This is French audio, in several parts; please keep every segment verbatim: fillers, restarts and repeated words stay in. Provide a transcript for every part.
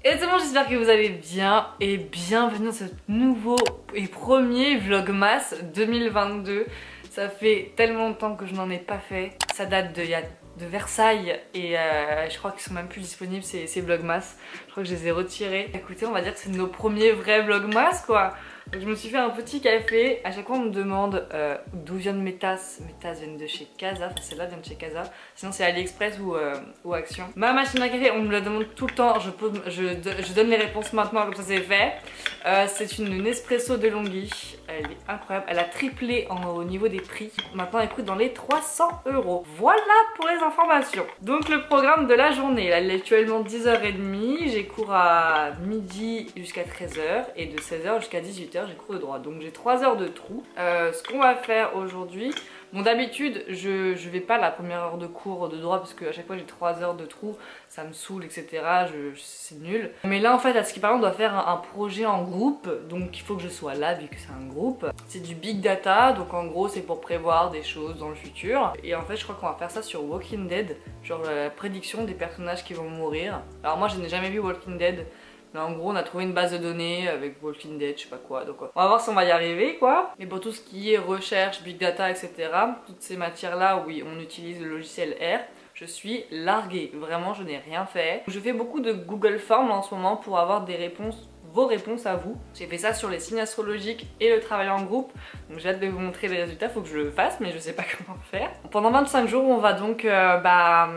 Et c'est bon, j'espère que vous allez bien et bienvenue dans ce nouveau et premier Vlogmas deux mille vingt-deux. Ça fait tellement longtemps que je n'en ai pas fait. Ça date de, de Versailles et euh, je crois qu'ils sont même plus disponibles ces, ces Vlogmas. Je crois que je les ai retirés. Écoutez, on va dire que c'est nos premiers vrais Vlogmas quoi. Donc je me suis fait un petit café. À chaque fois on me demande euh, d'où viennent mes tasses. Mes tasses viennent de chez Casa, enfin celle-là vient de chez Casa. Sinon c'est AliExpress ou, euh, ou Action. Ma machine à café, on me la demande tout le temps. Je, pose, je, je donne les réponses maintenant comme ça c'est fait. Euh, c'est une Nespresso de Longhi. Elle est incroyable. Elle a triplé en, au niveau des prix. Maintenant elle coûte dans les trois cents euros. Voilà pour les informations. Donc le programme de la journée. Là, il est actuellement dix heures trente. J'ai cours à midi jusqu'à treize heures et de seize heures jusqu'à dix-huit heures j'ai cours de droit. Donc j'ai trois heures de trou. Euh, ce qu'on va faire aujourd'hui, bon d'habitude je, je vais pas la première heure de cours de droit parce qu'à chaque fois j'ai trois heures de trou, ça me saoule et cetera. Je, c'est nul. Mais là en fait à ce qui paraît on doit faire un, un projet en groupe, donc il faut que je sois là vu que c'est un groupe. C'est du big data, donc en gros c'est pour prévoir des choses dans le futur. Et en fait je crois qu'on va faire ça sur Walking Dead, genre la prédiction des personnages qui vont mourir. Alors moi je n'ai jamais vu Walking Dead. Mais en gros on a trouvé une base de données avec Walking Dead, je sais pas quoi, donc on va voir si on va y arriver quoi. Mais pour tout ce qui est recherche, big data, et cetera, toutes ces matières là, oui, on utilise le logiciel R. Je suis larguée, vraiment je n'ai rien fait. Je fais beaucoup de Google Forms en ce moment pour avoir des réponses, vos réponses à vous. J'ai fait ça sur les signes astrologiques et le travail en groupe. Donc j'ai hâte de vous montrer les résultats, faut que je le fasse mais je sais pas comment faire. Pendant vingt-cinq jours on va donc euh, bah...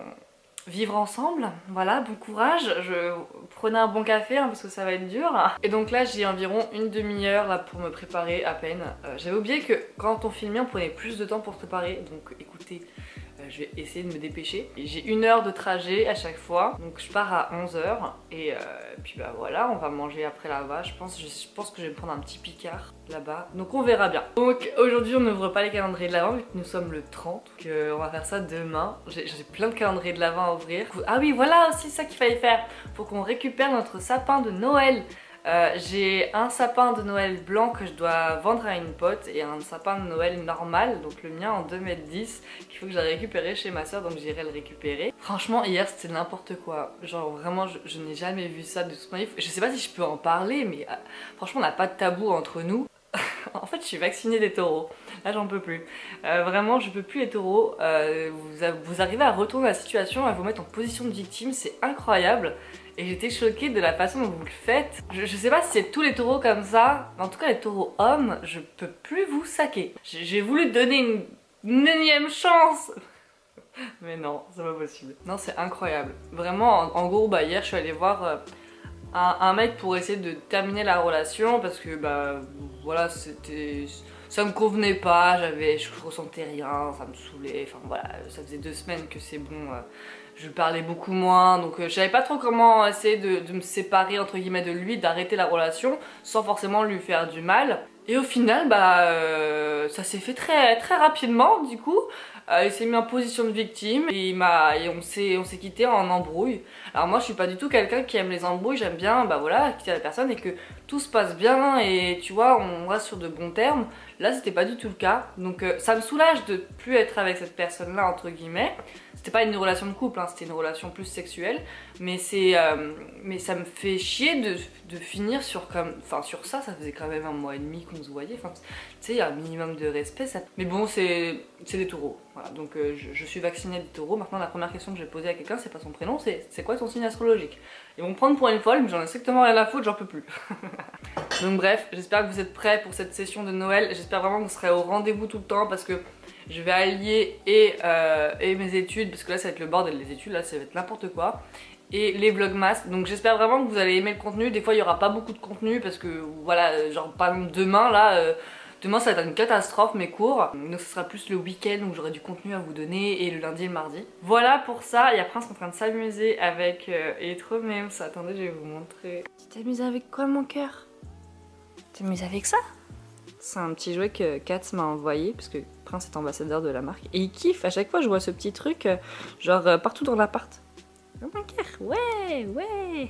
vivre ensemble, voilà, bon courage. Je prenais un bon café hein, parce que ça va être dur. Et donc là j'ai environ une demi-heure là pour me préparer à peine. Euh, J'avais oublié que quand on filmait on prenait plus de temps pour se préparer, donc écoutez, euh, je vais essayer de me dépêcher. J'ai une heure de trajet à chaque fois, donc je pars à onze heures et euh, puis bah voilà, on va manger après là-bas. Je pense, je, je pense que je vais me prendre un petit picard là-bas, donc on verra bien. Donc aujourd'hui on n'ouvre pas les calendriers de l'Avent vu que nous sommes le trente, donc euh, on va faire ça demain. J'ai plein de calendriers de l'Avent à ouvrir. Ah oui voilà aussi ça qu'il fallait faire, faut qu'on récupère notre sapin de Noël. Euh, j'ai un sapin de Noël blanc que je dois vendre à une pote et un sapin de Noël normal, donc le mien en deux mètres dix, qu'il faut que j'aille récupérer chez ma soeur, donc j'irai le récupérer. Franchement hier c'était n'importe quoi, genre vraiment je, je n'ai jamais vu ça de toute ma vie. Je sais pas si je peux en parler mais euh, franchement on n'a pas de tabou entre nous. En fait je suis vaccinée des taureaux, là j'en peux plus, euh, vraiment je peux plus les taureaux. Euh, vous, vous arrivez à retourner la situation, à vous mettre en position de victime, c'est incroyable. Et j'étais choquée de la façon dont vous le faites. Je, je sais pas si c'est tous les taureaux comme ça, mais en tout cas les taureaux hommes, je peux plus vous saquer. J'ai voulu donner une, une énième chance. Mais non, c'est pas possible. Non c'est incroyable. Vraiment en, en gros bah hier je suis allée voir euh, un, un mec pour essayer de terminer la relation parce que bah voilà c'était... ça me convenait pas, j'avais, je ressentais rien, ça me saoulait, enfin voilà, ça faisait deux semaines que c'est bon, euh, je parlais beaucoup moins, donc euh, je savais pas trop comment essayer de, de me séparer entre guillemets de lui, d'arrêter la relation sans forcément lui faire du mal. Et au final, bah, euh, ça s'est fait très, très rapidement du coup. Euh, il s'est mis en position de victime et, il m'a, et on s'est on s'est quitté en embrouille. Alors moi je suis pas du tout quelqu'un qui aime les embrouilles, j'aime bien bah voilà, quitter la personne et que tout se passe bien et tu vois on reste sur de bons termes. Là c'était pas du tout le cas, donc euh, ça me soulage de plus être avec cette personne là entre guillemets. C'était pas une relation de couple, hein, c'était une relation plus sexuelle, mais c'est, euh, mais ça me fait chier de, de finir sur comme, enfin sur ça, ça faisait quand même un mois et demi qu'on se voyait, enfin tu sais il y a un minimum de respect, ça... mais bon c'est des taureaux, voilà, donc euh, je, je suis vaccinée des taureaux. Maintenant la première question que j'ai posée à quelqu'un c'est pas son prénom, c'est c'est quoi ton signe astrologique. Ils vont me prendre pour une folle, mais j'en ai strictement rien à foutre, j'en peux plus. Donc bref, j'espère que vous êtes prêts pour cette session de Noël, j'espère vraiment que vous serez au rendez-vous tout le temps parce que je vais allier et, euh, et mes études, parce que là ça va être le bordel, les études là ça va être n'importe quoi, et les vlogmas, donc j'espère vraiment que vous allez aimer le contenu. Des fois il y aura pas beaucoup de contenu parce que voilà, genre par exemple demain là, euh, demain ça va être une catastrophe mes cours, donc ce sera plus le week-end où j'aurai du contenu à vous donner et le lundi et le mardi. Voilà pour ça, il y a Prince en train de s'amuser avec, euh, il est trop même ça, attendez je vais vous montrer. Tu t'amuses avec quoi mon cœur? Tu t'amuses avec ça? C'est un petit jouet que Katz m'a envoyé parce que Prince est ambassadeur de la marque et il kiffe. À chaque fois je vois ce petit truc euh, genre euh, partout dans l'appart. Oh mon cœur, ouais, ouais.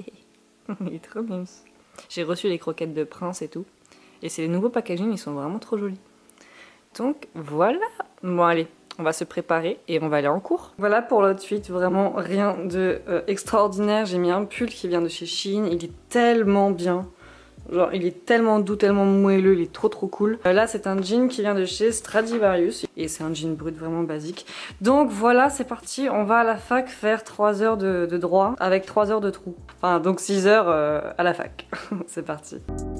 Il est trop mignon. J'ai reçu les croquettes de Prince et tout. Et c'est les nouveaux packaging, ils sont vraiment trop jolis. Donc voilà. Bon allez, on va se préparer et on va aller en cours. Voilà pour l'outfit, vraiment rien de euh, extraordinaire. J'ai mis un pull qui vient de chez Shein, il est tellement bien. Genre il est tellement doux, tellement moelleux, il est trop trop cool. Euh, là c'est un jean qui vient de chez Stradivarius et c'est un jean brut vraiment basique. Donc voilà, c'est parti, on va à la fac faire trois heures de, de droit avec trois heures de trou. Enfin donc six heures euh, à la fac. C'est parti.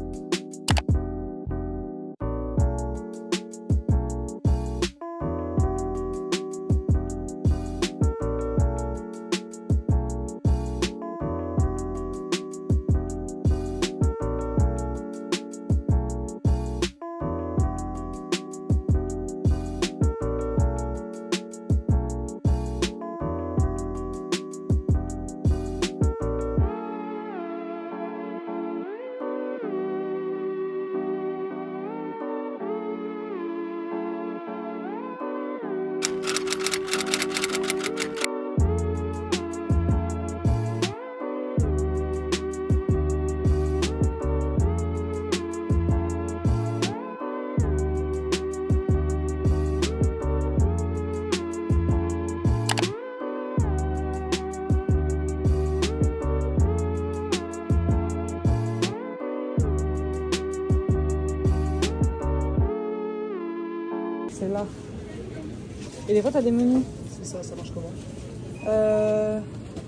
C'est là. Et des fois t'as des menus. C'est ça, ça marche comment? Euh...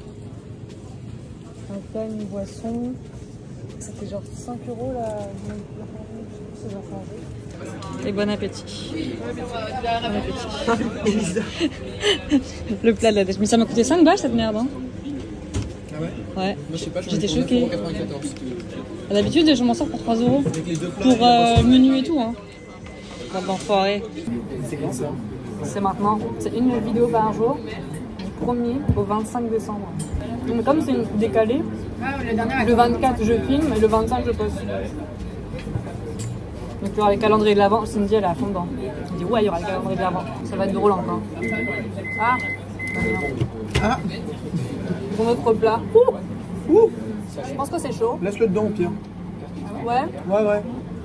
Un plat, une boisson. C'était genre cinq euros la... C'est genre changé. Et bon appétit. Bon appétit. Le plat de la dèche. Mais ça m'a coûté cinq balles cette merde hein. Ah ouais? Ouais. Moi je sais pas, j'étais choquée. quatre-vingt-quatorze. D'habitude je m'en sors pour trois euros. Avec les deux plats. Pour euh, menu et tout hein. Bon, bon foiré. C'est quand ça? C'est maintenant. C'est une vidéo par jour, du premier au vingt-cinq décembre. Donc comme c'est décalé, le vingt-quatre je filme et le vingt-cinq je poste. Donc il y aura les calendriers de l'avant. Cindy elle est à fond dedans. Elle dit ouais il y aura le calendrier de l'avant. Ça va être drôle encore. Ah, Ah. Pour notre plat. Ouh. Ouh. Je pense que c'est chaud. Laisse-le dedans au pire. Ouais. Ouais ouais.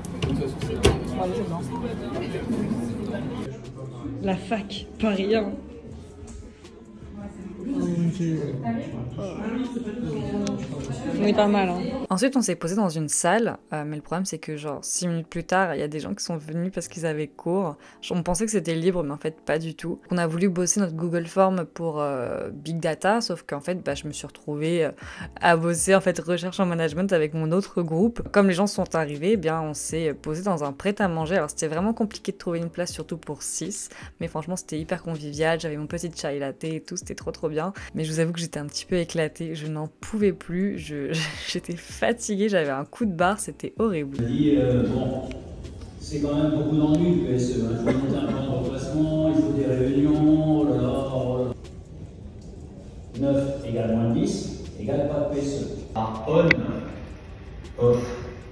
La fac, pas rien. On est pas mal hein. Ensuite on s'est posé dans une salle, euh, mais le problème c'est que genre six minutes plus tard il y a des gens qui sont venus parce qu'ils avaient cours. On pensait que c'était libre mais en fait pas du tout. On a voulu bosser notre Google Form pour euh, Big Data, sauf qu'en fait bah, je me suis retrouvée euh, à bosser en fait recherche en management avec mon autre groupe. Comme les gens sont arrivés, eh bien on s'est posé dans un prêt-à-manger. Alors c'était vraiment compliqué de trouver une place surtout pour six, mais franchement c'était hyper convivial. J'avais mon petit chai latte et tout, c'était trop trop bien. Mais je vous avoue que j'étais un petit peu éclatée, je n'en pouvais plus, je, j'étais fatiguée, j'avais un coup de barre, c'était horrible. Je dis, euh, bon, c'est quand même beaucoup d'ennuis le P S E, hein. Il faut monter un plan de remplacement, il faut des réunions, oh là là, oh là. neuf égale moins dix, égale pas de P S E. Ah, on, off.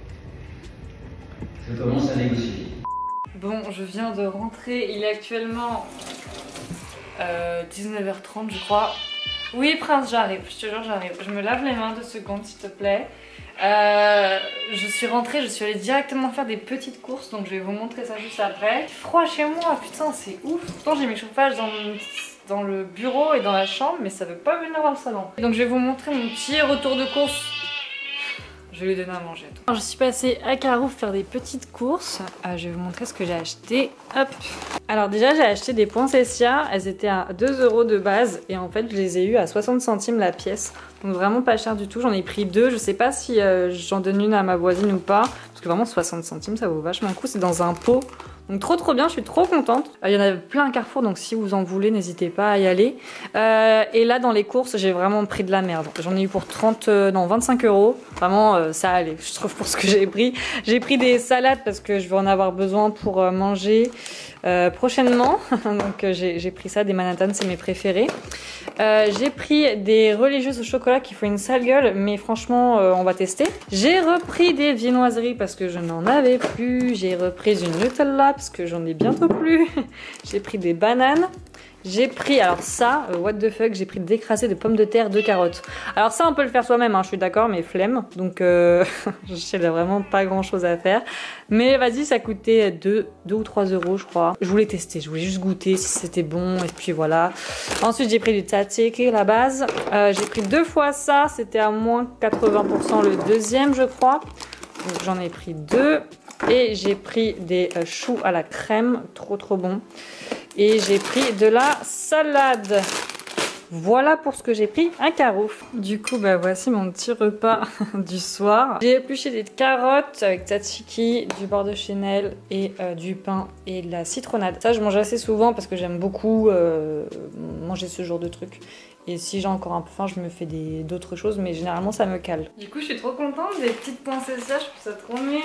Je commence à négocier. Bon, je viens de rentrer, il est actuellement euh, dix-neuf heures trente je crois. Oui Prince, j'arrive, je te jure j'arrive. Je me lave les mains deux secondes s'il te plaît. Euh, je suis rentrée, je suis allée directement faire des petites courses, donc je vais vous montrer ça juste après. Froid chez moi, putain c'est ouf. Pourtant j'ai mis le chauffage dans, dans le bureau et dans la chambre, mais ça veut pas venir dans le salon. Donc je vais vous montrer mon petit retour de course. Je vais lui donner à manger. Alors, je suis passée à Carouf faire des petites courses. Euh, je vais vous montrer ce que j'ai acheté. Hop. Alors déjà j'ai acheté des poinsettias. Elles étaient à deux euros de base et en fait je les ai eu à soixante centimes la pièce. Donc vraiment pas cher du tout. J'en ai pris deux. Je sais pas si euh, j'en donne une à ma voisine ou pas. Parce que vraiment soixante centimes ça vaut vachement le coup. C'est dans un pot. Donc trop trop bien, je suis trop contente. Il euh, y en a plein à Carrefour, donc si vous en voulez, n'hésitez pas à y aller. Euh, et là, dans les courses, j'ai vraiment pris de la merde. J'en ai eu pour trente, euh, non, vingt-cinq euros. Vraiment, euh, ça allait, je trouve, pour ce que j'ai pris. J'ai pris des salades parce que je vais en avoir besoin pour euh, manger euh, prochainement. Donc euh, j'ai pris ça, des Manhattan, c'est mes préférés. Euh, j'ai pris des religieuses au chocolat qui font une sale gueule, mais franchement, euh, on va tester. J'ai repris des viennoiseries parce que je n'en avais plus. J'ai repris une Nutella parce que j'en ai bientôt plus. J'ai pris des bananes. J'ai pris, alors ça, euh, what the fuck, j'ai pris décrassé de pommes de terre, de carottes. Alors ça, on peut le faire soi-même, hein, je suis d'accord, mais flemme. Donc, euh, je sais vraiment pas grand chose à faire. Mais vas-y, ça coûtait deux ou trois euros, je crois. Je voulais tester, je voulais juste goûter si c'était bon, et puis voilà. Ensuite, j'ai pris du tzatziki, la base. Euh, j'ai pris deux fois ça, c'était à moins quatre-vingts pour cent le deuxième, je crois. Donc j'en ai pris deux. Et j'ai pris des euh, choux à la crème, trop trop bon. Et j'ai pris de la salade. Voilà pour ce que j'ai pris, un carouf. Du coup, bah voici mon petit repas du soir. J'ai épluché des carottes avec tzatziki, du beurre de chenel et euh, du pain et de la citronnade. Ça, je mange assez souvent parce que j'aime beaucoup euh, manger ce genre de trucs. Et si j'ai encore un peu faim, je me fais d'autres choses, mais généralement ça me cale. Du coup, je suis trop contente des petites pensées sèches, je trouve ça trop mignon.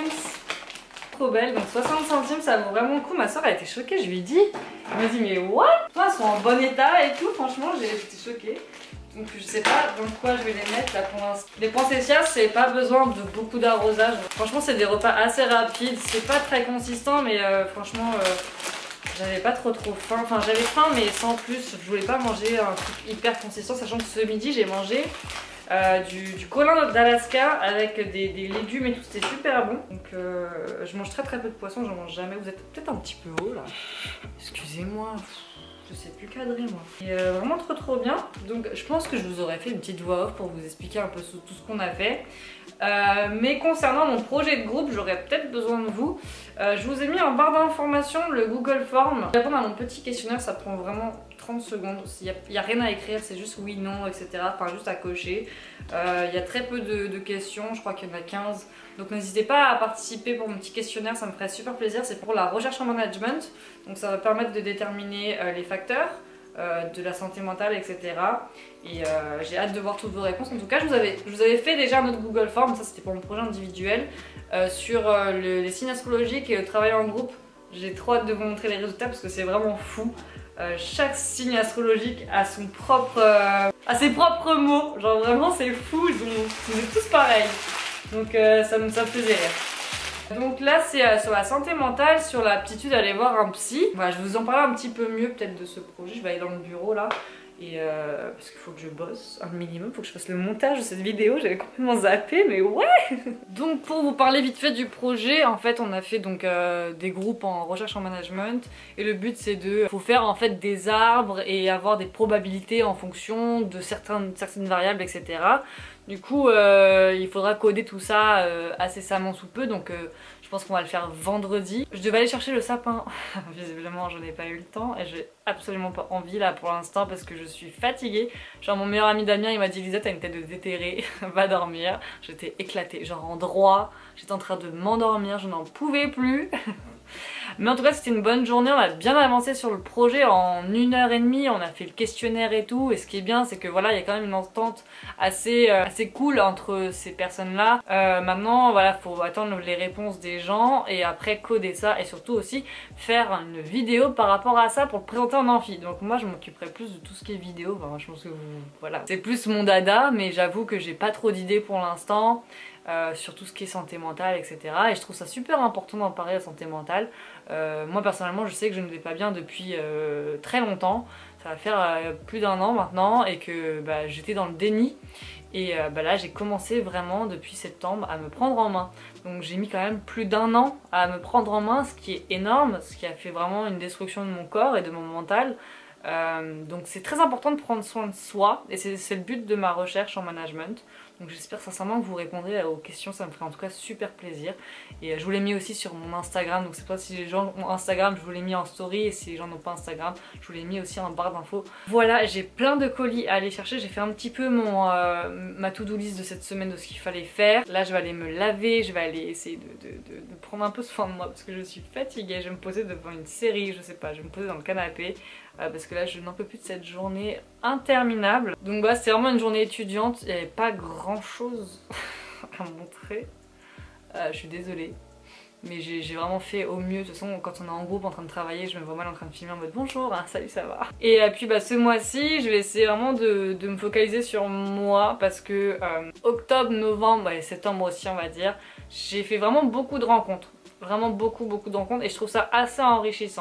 Trop belle, donc soixante centimes, ça vaut vraiment le coup. Ma soeur a été choquée, je lui ai dit. Elle m'a dit mais what? Elles sont en bon état et tout, franchement j'ai été choquée. Donc je sais pas dans quoi je vais les mettre là pour l'instant. Les pensées sèches, c'est pas besoin de beaucoup d'arrosage. Franchement c'est des repas assez rapides, c'est pas très consistant mais euh, franchement euh, j'avais pas trop trop faim. Enfin j'avais faim mais sans plus, je voulais pas manger un truc hyper consistant, sachant que ce midi j'ai mangé Euh, du, du colin d'Alaska avec des, des légumes et tout, c'était super bon. Donc euh, je mange très très peu de poisson, j'en mange jamais. Vous êtes peut-être un petit peu haut là. Excusez-moi, je sais plus cadrer moi. Et euh, vraiment trop trop bien. Donc je pense que je vous aurais fait une petite voix off pour vous expliquer un peu tout ce qu'on a fait. Euh, mais concernant mon projet de groupe, j'aurais peut-être besoin de vous. Euh, je vous ai mis en barre d'informations le Google Form. Répondre à mon petit questionnaire, ça prend vraiment trente secondes. Il n'y a, a rien à écrire, c'est juste oui, non, et cetera. Enfin, juste à cocher. Euh, il y a très peu de, de questions, je crois qu'il y en a quinze. Donc n'hésitez pas à participer pour mon petit questionnaire, ça me ferait super plaisir. C'est pour la recherche en management. Donc ça va permettre de déterminer euh, les facteurs euh, de la santé mentale, et cetera. Et euh, j'ai hâte de voir toutes vos réponses. En tout cas, je vous avais, je vous avais fait déjà un autre Google Form, ça c'était pour mon projet individuel, euh, sur euh, le, les signes astrologiques et le travail en groupe. J'ai trop hâte de vous montrer les résultats parce que c'est vraiment fou. Euh, chaque signe astrologique a son propre, euh, a ses propres mots. Genre vraiment c'est fou, ils sont tous pareils. Donc euh, ça, me, ça me faisait rire. Donc là c'est euh, sur la santé mentale, sur l'aptitude à aller voir un psy. Voilà, je vais vous en parler un petit peu mieux peut-être de ce projet. Je vais aller dans le bureau là. Et euh, parce qu'il faut que je bosse un minimum, il faut que je fasse le montage de cette vidéo, j'avais complètement zappé, mais ouais. Donc pour vous parler vite fait du projet, en fait on a fait donc euh, des groupes en recherche en management. Et le but c'est de faut faire en fait des arbres et avoir des probabilités en fonction de certaines, certaines variables, et cetera. Du coup euh, il faudra coder tout ça euh, incessamment sous peu, donc euh, je pense qu'on va le faire vendredi. Je devais aller chercher le sapin, visiblement je n'ai pas eu le temps et j'ai absolument pas envie là pour l'instant parce que je suis fatiguée. Genre mon meilleur ami Damien il m'a dit Lisa t'as une tête de déterré, va dormir. J'étais éclatée, genre en droit, j'étais en train de m'endormir, je n'en pouvais plus. Mais en tout cas c'était une bonne journée, on a bien avancé sur le projet en une heure et demie, on a fait le questionnaire et tout, et ce qui est bien c'est que voilà il y a quand même une entente assez, euh, assez cool entre ces personnes là. Euh, maintenant voilà faut attendre les réponses des gens et après coder ça et surtout aussi faire une vidéo par rapport à ça pour le présenter en amphi. Donc moi je m'occuperai plus de tout ce qui est vidéo, enfin, je pense que vous, voilà. C'est plus mon dada mais j'avoue que j'ai pas trop d'idées pour l'instant. Euh, sur tout ce qui est santé mentale, et cetera. Et je trouve ça super important d'en parler, la santé mentale. Euh, moi personnellement je sais que je ne vais pas bien depuis euh, très longtemps. Ça va faire euh, plus d'un an maintenant et que bah, j'étais dans le déni. Et euh, bah, là j'ai commencé vraiment depuis septembre à me prendre en main. Donc j'ai mis quand même plus d'un an à me prendre en main, ce qui est énorme, ce qui a fait vraiment une destruction de mon corps et de mon mental. Euh, donc c'est très important de prendre soin de soi et c'est le but de ma recherche en management. Donc j'espère sincèrement que vous répondrez aux questions, ça me ferait en tout cas super plaisir. Et je vous l'ai mis aussi sur mon Instagram, donc c'est pas si les gens ont Instagram, je vous l'ai mis en story, et si les gens n'ont pas Instagram, je vous l'ai mis aussi en barre d'infos. Voilà, j'ai plein de colis à aller chercher, j'ai fait un petit peu mon, euh, ma to-do list de cette semaine de ce qu'il fallait faire. Là je vais aller me laver, je vais aller essayer de, de, de, de prendre un peu soin de moi parce que je suis fatiguée, je vais me poser devant une série, je sais pas, je vais me poser dans le canapé. Euh, parce que là je n'en peux plus de cette journée interminable. Donc bah c'est vraiment une journée étudiante, il n'y avait pas grand chose à montrer. Euh, je suis désolée. Mais j'ai vraiment fait au mieux. De toute façon quand on est en groupe en train de travailler, je me vois mal en train de filmer en mode bonjour, hein, salut ça va. Et euh, puis bah ce mois-ci je vais essayer vraiment de, de me focaliser sur moi. Parce que euh, octobre, novembre et septembre aussi on va dire, j'ai fait vraiment beaucoup de rencontres. Vraiment beaucoup beaucoup de rencontres et je trouve ça assez enrichissant.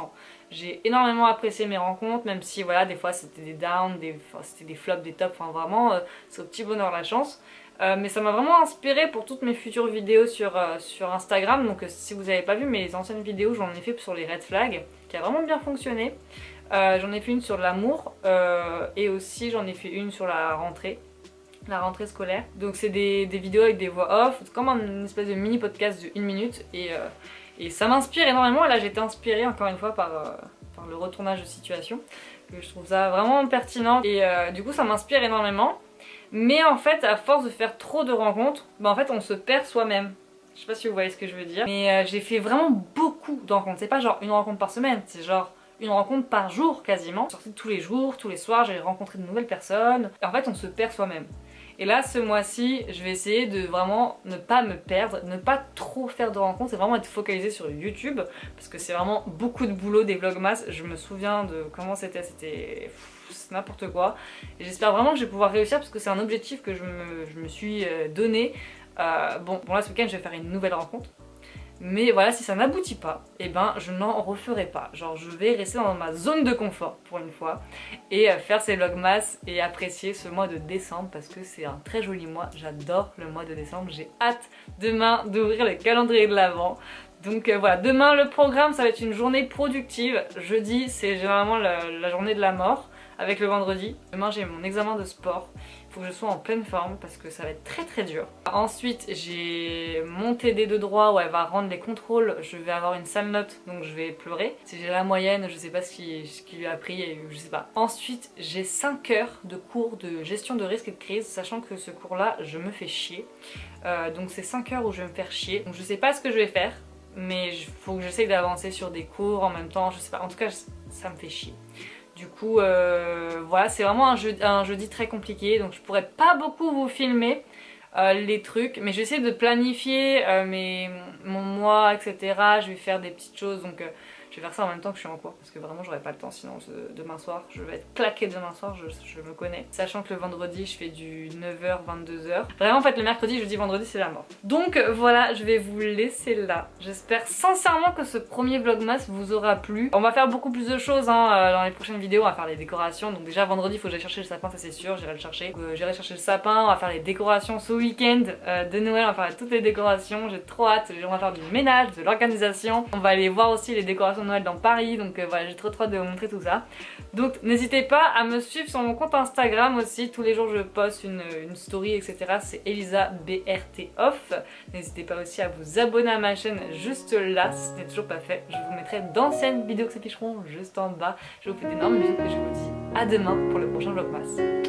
J'ai énormément apprécié mes rencontres, même si voilà, des fois c'était des downs, des, enfin, c'était des flops, des tops, enfin vraiment euh, c'est au petit bonheur la chance. Euh, mais ça m'a vraiment inspiré pour toutes mes futures vidéos sur, euh, sur Instagram. Donc euh, si vous n'avez pas vu mes anciennes vidéos, j'en ai fait sur les red flags, qui a vraiment bien fonctionné. Euh, j'en ai fait une sur l'amour euh, et aussi j'en ai fait une sur la rentrée. La rentrée scolaire. Donc c'est des, des vidéos avec des voix off, comme une espèce de mini podcast de une minute et, euh, et ça m'inspire énormément. Et là j'ai été inspirée encore une fois par, euh, par le retournage de situation, que je trouve ça vraiment pertinent et euh, du coup ça m'inspire énormément. Mais en fait à force de faire trop de rencontres, bah en fait on se perd soi-même. Je sais pas si vous voyez ce que je veux dire. Mais euh, j'ai fait vraiment beaucoup de rencontres. C'est pas genre une rencontre par semaine, c'est genre une rencontre par jour quasiment. Je sortais tous les jours, tous les soirs, j'ai rencontré de nouvelles personnes. Et en fait on se perd soi-même. Et là ce mois-ci je vais essayer de vraiment ne pas me perdre, ne pas trop faire de rencontres et vraiment être focalisée sur YouTube parce que c'est vraiment beaucoup de boulot des vlogmas. Je me souviens de comment c'était, c'était n'importe quoi et j'espère vraiment que je vais pouvoir réussir parce que c'est un objectif que je me, je me suis donné. Euh, bon, bon là ce week-end je vais faire une nouvelle rencontre. Mais voilà, si ça n'aboutit pas, et eh ben je n'en referai pas. Genre je vais rester dans ma zone de confort pour une fois et faire ces vlogmas et apprécier ce mois de décembre parce que c'est un très joli mois. J'adore le mois de décembre, j'ai hâte demain d'ouvrir le calendrier de l'Avent. Donc euh, voilà, demain le programme ça va être une journée productive. Jeudi c'est généralement la, la journée de la mort avec le vendredi. Demain j'ai mon examen de sport. Faut que je sois en pleine forme parce que ça va être très très dur. Ensuite j'ai mon T D de droit où elle va rendre les contrôles, je vais avoir une sale note donc je vais pleurer. Si j'ai la moyenne, je sais pas ce qu'il ce qui lui a pris, je sais pas. Ensuite j'ai cinq heures de cours de gestion de risque et de crise, sachant que ce cours là je me fais chier. Euh, donc c'est cinq heures où je vais me faire chier. Donc je sais pas ce que je vais faire, mais il faut que j'essaye d'avancer sur des cours en même temps, je sais pas, en tout cas ça me fait chier. Du coup, euh, voilà, c'est vraiment un jeudi, un jeudi très compliqué, donc je pourrais pas beaucoup vous filmer euh, les trucs, mais j'essaie de planifier euh, mes, mon mois, et cetera. Je vais faire des petites choses, donc euh, je vais faire ça en même temps que je suis en cours, parce que vraiment j'aurai pas le temps, sinon euh, demain soir, je vais être claquée demain soir, je, je me connais. Sachant que le vendredi, je fais du neuf heures vingt-deux heures. Vraiment, en fait, le mercredi, jeudi, vendredi, c'est la mort. Donc voilà, je vais vous laisser là. J'espère sincèrement que ce premier vlogmas vous aura plu. On va faire beaucoup plus de choses hein, dans les prochaines vidéos, on va faire les décorations. Donc déjà, vendredi, il faut que j'aille chercher le sapin, ça c'est sûr, j'irai le chercher. Euh, j'irai chercher le sapin, on va faire les décorations ce week-end euh, de Noël, on va faire toutes les décorations, j'ai trop hâte. On va faire du ménage, de l'organisation. On va aller voir aussi les décorations de Noël dans Paris, donc euh, voilà, j'ai trop trop hâte de vous montrer tout ça. Donc n'hésitez pas à me suivre sur mon compte Instagram aussi, tous les jours je poste une, une story etc, c'est Elisa B R T Off. N'hésitez pas aussi à vous abonner à ma chaîne juste là si ce n'est toujours pas fait. Je vous mettrai d'anciennes vidéos qui s'afficheront juste en bas. Je vous fais d'énormes bisous et je vous dis à demain pour le prochain vlogmas.